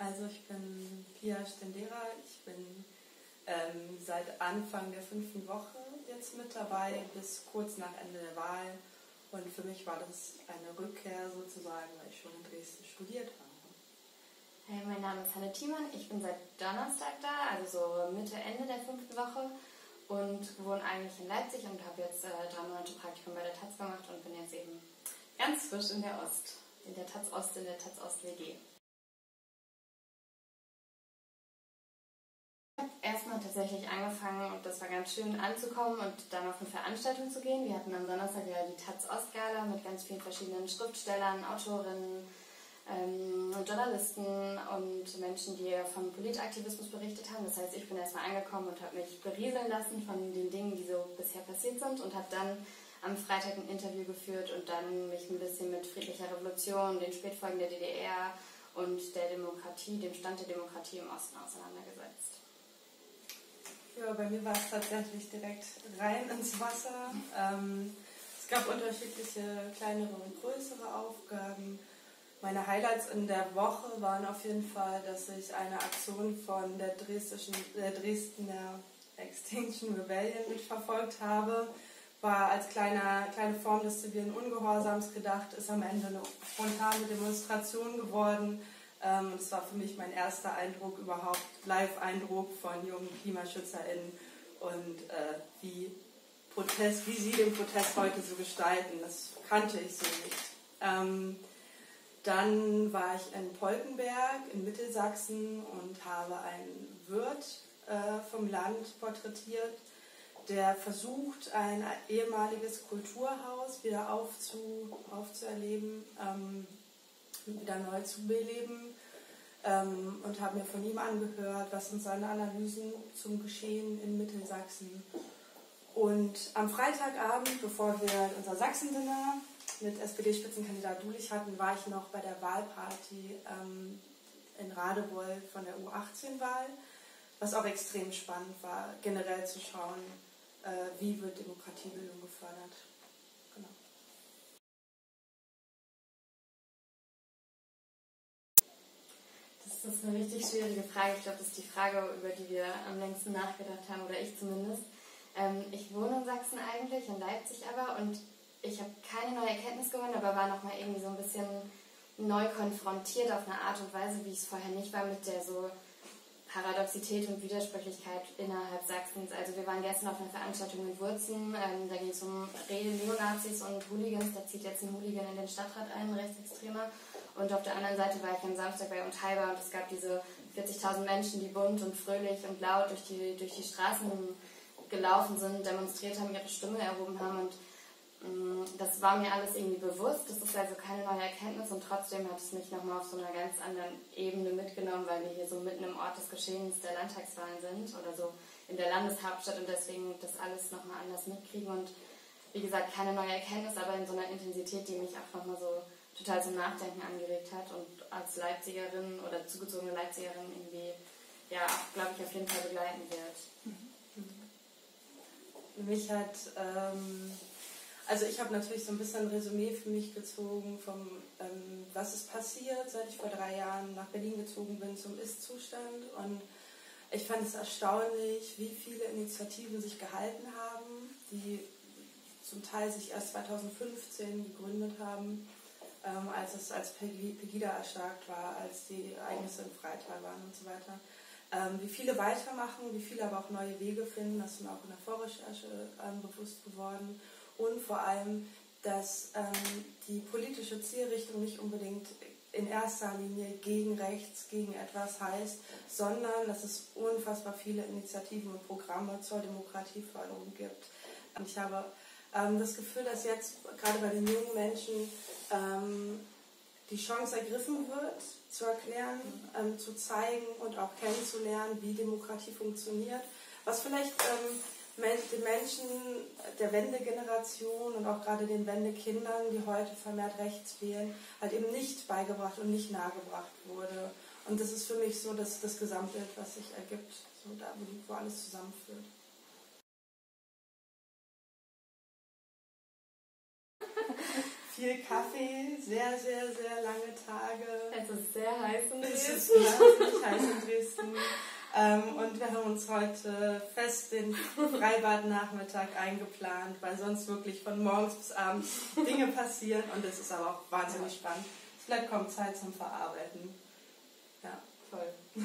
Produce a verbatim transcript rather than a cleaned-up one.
Also ich bin Pia Stendera, ich bin ähm, seit Anfang der fünften Woche jetzt mit dabei, bis kurz nach Ende der Wahl. Und für mich war das eine Rückkehr sozusagen, weil ich schon in Dresden studiert habe. Hey, mein Name ist Hanne Thiemann, ich bin seit Donnerstag da, also so Mitte, Ende der fünften Woche und wohne eigentlich in Leipzig und habe jetzt äh, drei Monate Praktikum bei der Taz gemacht und bin jetzt eben ganz frisch in der Ost, in der Taz Ost, in der Taz Ost W G. Ich habe erstmal tatsächlich angefangen und das war ganz schön anzukommen und dann auf eine Veranstaltung zu gehen. Wir hatten am Donnerstag ja die Taz Ost Gala mit ganz vielen verschiedenen Schriftstellern, Autorinnen, ähm, Journalisten und Menschen, die von Politaktivismus berichtet haben. Das heißt, ich bin erstmal angekommen und habe mich berieseln lassen von den Dingen, die so bisher passiert sind und habe dann am Freitag ein Interview geführt und dann mich ein bisschen mit friedlicher Revolution, den Spätfolgen der D D R und der Demokratie, dem Stand der Demokratie im Osten auseinandergesetzt. Ja, bei mir war es tatsächlich direkt rein ins Wasser. Ähm, es gab unterschiedliche kleinere und größere Aufgaben. Meine Highlights in der Woche waren auf jeden Fall, dass ich eine Aktion von der, Dresdischen, der Dresdner Extinction Rebellion mitverfolgt habe. War als kleine, kleine Form des zivilen Ungehorsams gedacht, ist am Ende eine spontane Demonstration geworden. Ähm, das war für mich mein erster Eindruck überhaupt, Live-Eindruck von jungen KlimaschützerInnen und äh, wie, Protest, wie sie den Protest heute so gestalten. Das kannte ich so nicht. Ähm, Dann war ich in Polkenberg in Mittelsachsen und habe einen Wirt äh, vom Land porträtiert, der versucht, ein ehemaliges Kulturhaus wieder aufzu, aufzuerleben, ähm, wieder neu zu beleben ähm, und habe mir von ihm angehört, was sind seine Analysen zum Geschehen in Mittelsachsen. Und am Freitagabend, bevor wir unser Sachsen-Dinner mit S P D-Spitzenkandidat Dulich hatten, war ich noch bei der Wahlparty ähm, in Radebeul von der U achtzehn Wahl, was auch extrem spannend war, generell zu schauen, äh, wie wird Demokratiebildung gefördert. Genau. Das ist eine richtig schwierige Frage. Ich glaube, das ist die Frage, über die wir am längsten nachgedacht haben, oder ich zumindest. Ähm, ich wohne in Sachsen eigentlich, in Leipzig aber, und ich habe keine neue Erkenntnis gewonnen, aber war nochmal irgendwie so ein bisschen neu konfrontiert auf eine Art und Weise, wie ich es vorher nicht war, mit der so Paradoxität und Widersprüchlichkeit innerhalb Sachsens. Also wir waren gestern auf einer Veranstaltung in Wurzen, ähm, da ging es um Neonazis und Hooligans, da zieht jetzt ein Hooligan in den Stadtrat ein, ein Rechtsextremer. Und auf der anderen Seite war ich am Samstag bei Unteilbar und es gab diese vierzigtausend Menschen, die bunt und fröhlich und laut durch die, durch die Straßen gelaufen sind, demonstriert haben, ihre Stimme erhoben haben und das war mir alles irgendwie bewusst, das ist also keine neue Erkenntnis und trotzdem hat es mich nochmal auf so einer ganz anderen Ebene mitgenommen, weil wir hier so mitten im Ort des Geschehens der Landtagswahlen sind oder so in der Landeshauptstadt und deswegen das alles nochmal anders mitkriegen und wie gesagt, keine neue Erkenntnis, aber in so einer Intensität, die mich auch nochmal so total zum Nachdenken angeregt hat und als Leipzigerin oder zugezogene Leipzigerin irgendwie, ja, glaube ich, auf jeden Fall begleiten wird. Mich hat... Ähm Also ich habe natürlich so ein bisschen ein Resümee für mich gezogen, vom, ähm, was ist passiert, seit ich vor drei Jahren nach Berlin gezogen bin zum Ist-Zustand. Und ich fand es erstaunlich, wie viele Initiativen sich gehalten haben, die zum Teil sich erst zweitausendfünfzehn gegründet haben, ähm, als es als Pegida erstarkt war, als die Ereignisse im Freital waren und so weiter. Ähm, wie viele weitermachen, wie viele aber auch neue Wege finden, das ist mir auch in der Vorrecherche ähm, bewusst geworden. Und vor allem, dass ähm, die politische Zielrichtung nicht unbedingt in erster Linie gegen rechts, gegen etwas heißt, sondern dass es unfassbar viele Initiativen und Programme zur Demokratieförderung gibt. Und ich habe ähm, das Gefühl, dass jetzt gerade bei den jungen Menschen ähm, die Chance ergriffen wird, zu erklären, ähm, zu zeigen und auch kennenzulernen, wie Demokratie funktioniert. Was vielleicht... Ähm, den Menschen der Wendegeneration und auch gerade den Wendekindern, die heute vermehrt rechts wählen, halt eben nicht beigebracht und nicht nahegebracht wurde. Und das ist für mich so das, das Gesamtbild, was sich ergibt, so da, wo alles zusammenführt. viel Kaffee, sehr, sehr, sehr lange Tage. Es ist sehr heiß in Es ist Dresden. wahnsinnig heiß in Dresden. Ähm, und wir haben uns heute fest den Freibadnachmittag eingeplant, weil sonst wirklich von morgens bis abends Dinge passieren und es ist aber auch wahnsinnig spannend. Es bleibt kaum Zeit zum Verarbeiten. Ja. Voll.